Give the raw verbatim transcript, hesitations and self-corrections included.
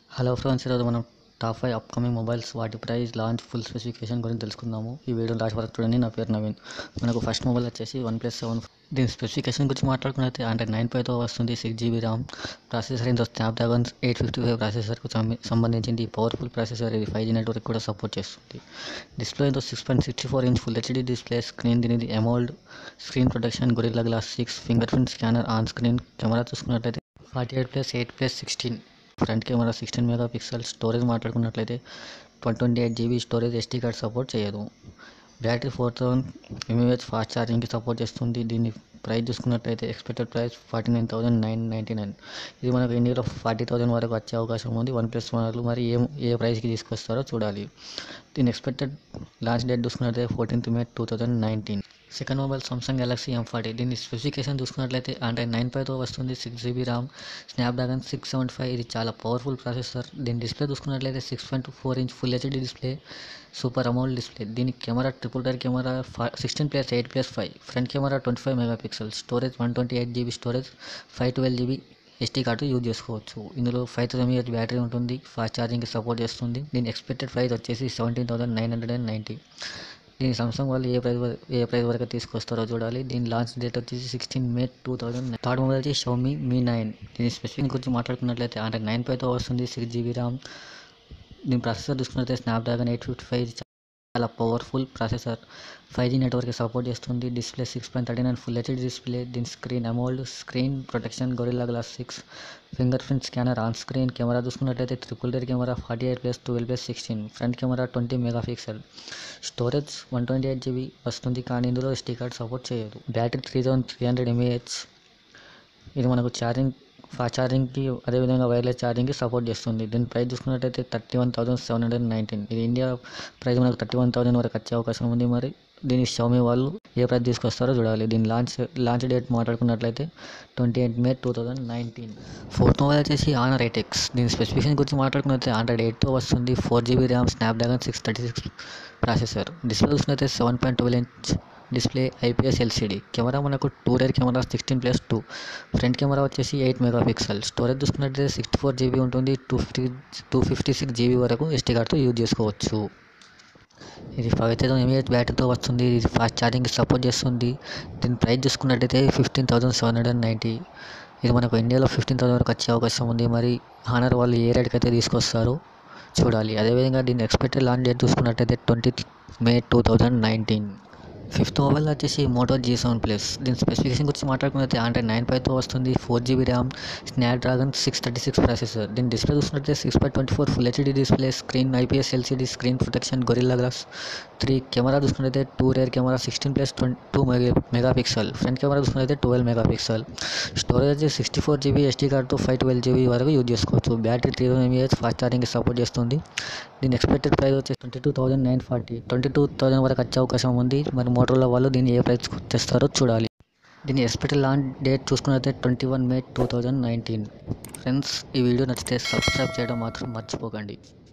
Hello friends, ఈరోజు మనం top five upcoming mobiles, వాటి ప్రైస్, లాంచ్, ఫుల్ స్పెసిఫికేషన్ గురించి తెలుసుకుందాము. ఈ వీడియో లాస్ట్ వరకు చూడండి. నా పేరు నవీన్. మనకు ఫస్ట్ మొబైల్ వచ్చేసి వన్ ప్లస్ సెవెన్. దీని స్పెసిఫికేషన్ గురించి మాట్లాడుకున్నైతే అంటే నైన్ ఫైవ్తో వస్తుంది. సిక్స్ జీబీ ర్యామ్ ప్రాసెసర్, ఇంత స్నాప్డ్రాగన్ ఎయిట్ ఫిఫ్టీ ఫైవ్ ప్రాసెసర్కు సంబంధించింది. పవర్ఫుల్ ప్రాసెసర్ ఇది. ఫైవ్ జీ నెట్వర్క్ కూడా సపోర్ట్ చేస్తుంది. డిస్ప్లే ఇంతో six point sixty four inch full HD display. Screen దీనిది AMOLED screen protection, Gorilla Glass six, fingerprint scanner on screen. Camera చూసుకున్నట్లయితే forty eight plus eight plus sixteen front camera, sixteen megapixel. Storage మాట్లాడుకున్నట్లయితే one twenty eight GB storage. SD card support చేయదు. Battery four thousand mAh fast ఛార్జింగ్కి support చేస్తుంది. దీని price చూసుకున్నట్లయితే expected price forty nine thousand nine ninety nine ఇది మనకు ఇండియాలో forty thousand వరకు వచ్చే అవకాశం ఉంది. వన్ ప్లస్ వాళ్ళు మరి ఏ ఏ ప్రైస్కి తీసుకొస్తారో చూడాలి. దీని ఎక్స్పెక్టెడ్ లాంచ్ డేట్ చూసుకున్నట్లయితే fourteenth May two thousand nineteen. Second mobile Samsung Galaxy M forty. దీని స్పెసిఫికేషన్ చూసుకున్నట్లయితే అంటే నైన్ ఫైవ్తో వస్తుంది. Six GB RAM, Snapdragon six seventy five ఇది చాలా పవర్ఫుల్ ప్రాసెసర్. దీని డిస్ప్లే చూసుకున్నట్లయితే six point four inch full HD display, super AMOLED display. దీని camera triple rear camera, sixteen plus eight plus five front camera, twenty five megapixel. Storage one twenty eight GB storage, five twelve GB SD card use చేసుకోవచ్చు. ఇందులో five thousand mAh battery ఉంటుంది. Fast ఛార్జింగ్కి support చేస్తుంది. దీని expected price వచ్చేసి seventeen thousand nine hundred and ninety దీని Samsung వాళ్ళు ఏ ప్రైస్ ఏ ప్రైస్ వరకు తీసుకొస్తారో చూడాలి. దీని లాంచ్ డేట్ వచ్చేసి sixteen May two thousand third mobile వచ్చి షామీ మీ నైన్. దీని స్పెసిఫిక్ గురించి మాట్లాడుకున్నట్లయితే అంటే నైన్ ఫైవ్తో వస్తుంది. Six GB RAM. దీని ప్రాసెసర్ చూసుకున్నట్లయితే స్నాప్డ్రాగన్ ఎయిట్ ఫిఫ్టీ ఫైవ్ చాలా powerful processor. Five G network support చేస్తుంది. Display six point thirty nine full HD display. దీని screen AMOLED screen protection, Gorilla Glass six, fingerprint scanner on screen. Camera చూసుకున్నట్లయితే triple rear camera, forty eight plus twelve plus sixteen front camera, twenty megapixel. Storage one twenty eight GB వస్తుంది, కానీ ఇందులో SD card support చేయదు. Battery three thousand three hundred mAh ఇది మనకు charging fast ఛార్జింగ్కి, అదేవిధంగా wireless ఛార్జింగ్కి support చేస్తుంది. దీని price చూసుకున్నట్టయితే thirty one thousand seven hundred nineteen ఇది ఇండియా ప్రైస్ మనకు థర్టీ వన్ థౌసండ్ వరకు వచ్చే అవకాశం ఉంది. మరి దీని షామీ వాళ్ళు ఏ ప్రైస్ తీసుకొస్తారో చూడాలి. దీని లాంచ్ లాంచ్ డేట్ మాట్లాడుకున్నట్లయితే twenty eight May two thousand nineteen. Fourth mobile వచ్చేసి ఆనర్ ఎయిట్ ఎక్స్. దీని స్పెసిఫికేషన్ గురించి మాట్లాడుకున్నట్లయితే హండ్రెడ్ ఎయిట్తో వస్తుంది. Four GB RAM, Snapdragon six thirty six processor. Display చూసినట్లయితే seven point twelve inch display, IPS LCD. Camera మనకు two rear camera, sixteen plus two front camera వచ్చేసి eight megapixel. Storage చూసుకున్నట్లయితే sixty four GB ఉంటుంది. Two fifty two fifty six GB వరకు SD కార్డ్తో use చేసుకోవచ్చు. ఇది five thousand mAh బ్యాటరీతో వస్తుంది. ఇది ఫాస్ట్ ఛార్జింగ్కి సపోర్ట్ చేస్తుంది. దీని ప్రైస్ చూసుకున్నట్టయితే fifteen thousand seven hundred ninety ఇది మనకు ఇండియాలో ఫిఫ్టీన్ థౌసండ్ వరకు వచ్చే అవకాశం ఉంది. మరి హానర్ వాళ్ళు ఏ రేట్కి అయితే తీసుకొస్తారో చూడాలి. అదేవిధంగా దీని ఎక్స్పెక్టెడ్ లాంచ్ డేట్ చూసుకున్నట్టయితే twenty May two thousand nineteen. Fifth mobile వచ్చేసి మోటో జీ సెవెన్ ప్లస్. దీని స్పెసిఫికేషన్ గురించి మాట్లాడుకున్నట్లయితే అంటే నైన్ ఫైవ్తో వస్తుంది. Four GB RAM, Snapdragon six thirty six processor. దీని డిస్ప్లే చూసుకున్నట్లయితే six point twenty four full HD display, screen IPS LCD, screen protection, Gorilla Glass three. Camera చూసుకున్నట్లయితే two rear camera, sixteen plus twenty two mega megapixel. Front camera చూసుకున్నట్లయితే twelve mega pixel. Storage sixty four GB SD కార్డ్తో five twelve GB వరకు use చేసుకోవచ్చు. Battery three thousand mAh fast ఛార్జింగ్కి support చేస్తుంది. దీని expected price వచ్చి twenty two thousand nine forty twenty two thousand వరకు వచ్చే అవకాశం ఉంది. మరి మోటోరోలా వాళ్ళు దీన్ని ఏ ప్రైస్ తెస్తారో చూడాలి. దీని ఎక్స్పెక్టెడ్ లాంచ్ డేట్ చూసుకున్నట్లయితే twenty one May two thousand nineteen. Friends, ఈ వీడియో నచ్చితే సబ్స్క్రైబ్ చేయడం మాత్రం మర్చిపోకండి.